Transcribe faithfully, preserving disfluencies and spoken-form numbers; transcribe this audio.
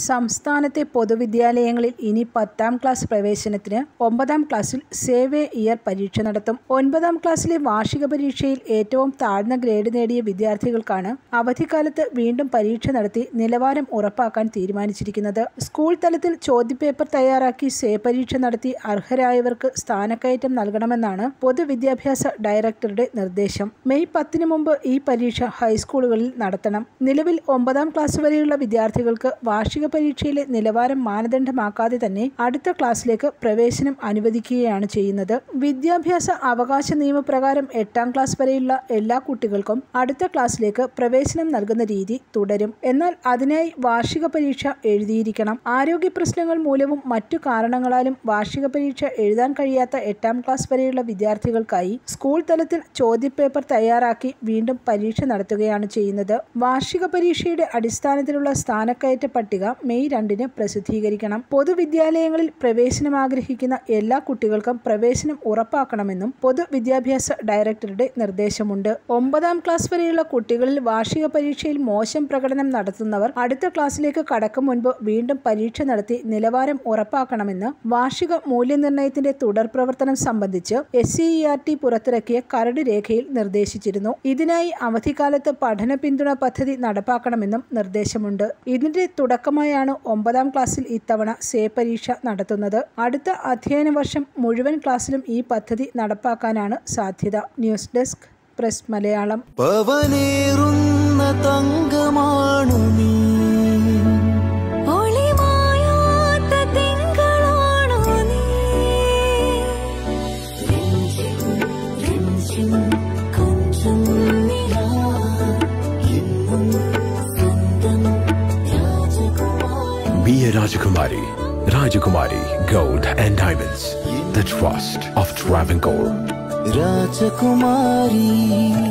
സംസ്ഥാനത്തെ പൊതുവിദ്യാലയങ്ങളിൽ ഇനി പത്താം ക്ലാസ് പ്രവേശനത്തിന് ഒമ്പതാം ക്ലാസ്സിൽ സേവ് എ ഇയർ പരീക്ഷ നടത്തും. ഒൻപതാം ക്ലാസ്സിലെ വാർഷിക പരീക്ഷയിൽ ഏറ്റവും താഴ്ന്ന ഗ്രേഡ് നേടിയ വിദ്യാർത്ഥികൾക്കാണ് അവധിക്കാലത്ത് വീണ്ടും പരീക്ഷ നടത്തി നിലവാരം ഉറപ്പാക്കാൻ തീരുമാനിച്ചിരിക്കുന്നത്. സ്കൂൾ തലത്തിൽ ചോദ്യപേപ്പർ തയ്യാറാക്കി സേ പരീക്ഷ നടത്തി അർഹരായവർക്ക് സ്ഥാനക്കയറ്റം നൽകണമെന്നാണ് പൊതുവിദ്യാഭ്യാസ ഡയറക്ടറുടെ നിർദ്ദേശം. മെയ് പത്തിന് മുമ്പ് ഈ പരീക്ഷ ഹൈസ്കൂളുകളിൽ നടത്തണം. നിലവിൽ ഒമ്പതാം ക്ലാസ് വരെയുള്ള വിദ്യാർത്ഥികൾക്ക് വാർഷിക പരീക്ഷയിലെ നിലവാരം മാനദണ്ഡമാക്കാതെ തന്നെ അടുത്ത ക്ലാസ്സിലേക്ക് പ്രവേശനം അനുവദിക്കുകയാണ് ചെയ്യുന്നത്. വിദ്യാഭ്യാസ അവകാശ നിയമപ്രകാരം എട്ടാം ക്ലാസ് വരെയുള്ള എല്ലാ കുട്ടികൾക്കും അടുത്ത ക്ലാസ്സിലേക്ക് പ്രവേശനം നൽകുന്ന രീതി തുടരും. എന്നാൽ അതിനായി വാർഷിക പരീക്ഷ എഴുതിയിരിക്കണം. ആരോഗ്യ പ്രശ്നങ്ങൾ മൂലവും മറ്റു കാരണങ്ങളാലും വാർഷിക പരീക്ഷ എഴുതാൻ കഴിയാത്ത എട്ടാം ക്ലാസ് വരെയുള്ള വിദ്യാർത്ഥികൾക്കായി സ്കൂൾ തലത്തിൽ ചോദ്യപേപ്പർ തയ്യാറാക്കി വീണ്ടും പരീക്ഷ നടത്തുകയാണ് ചെയ്യുന്നത്. വാർഷിക പരീക്ഷയുടെ അടിസ്ഥാനത്തിലുള്ള സ്ഥാനക്കയറ്റ പട്ടിക മെയ് രണ്ടിന് പ്രസിദ്ധീകരിക്കണം. പൊതുവിദ്യാലയങ്ങളിൽ പ്രവേശനം ആഗ്രഹിക്കുന്ന എല്ലാ കുട്ടികൾക്കും പ്രവേശനം ഉറപ്പാക്കണമെന്നും പൊതുവിദ്യാഭ്യാസ ഡയറക്ടറുടെ നിർദ്ദേശമുണ്ട്. ഒമ്പതാം ക്ലാസ് വരെയുള്ള കുട്ടികളിൽ വാർഷിക പരീക്ഷയിൽ മോശം പ്രകടനം നടത്തുന്നവർ അടുത്ത ക്ലാസ്സിലേക്ക് കടക്കും മുൻപ് വീണ്ടും പരീക്ഷ നടത്തി നിലവാരം ഉറപ്പാക്കണമെന്ന് വാർഷിക മൂല്യനിർണ്ണയത്തിന്റെ തുടർ പ്രവർത്തനം സംബന്ധിച്ച് S C E R T പുറത്തിറക്കിയ കരട് രേഖയിൽ നിർദ്ദേശിച്ചിരുന്നു. ഇതിനായി അവധിക്കാലത്ത് പഠന പിന്തുണ പദ്ധതി നടപ്പാക്കണമെന്നും നിർദ്ദേശമുണ്ട്. ഇതിന്റെ തുടക്കമായാണ് ഒമ്പതാം ക്ലാസ്സിൽ ഇത്തവണ സേ പരീക്ഷ നടത്തുന്നത്. അടുത്ത അധ്യയന വർഷം മുഴുവൻ ക്ലാസ്സിലും ഈ പദ്ധതി നടപ്പാക്കാനാണ് സാധ്യത. News desk press Malayalam. Be a Rajakumari. Rajakumari Gold and Diamonds. The trust of Travancore. Rajakumari.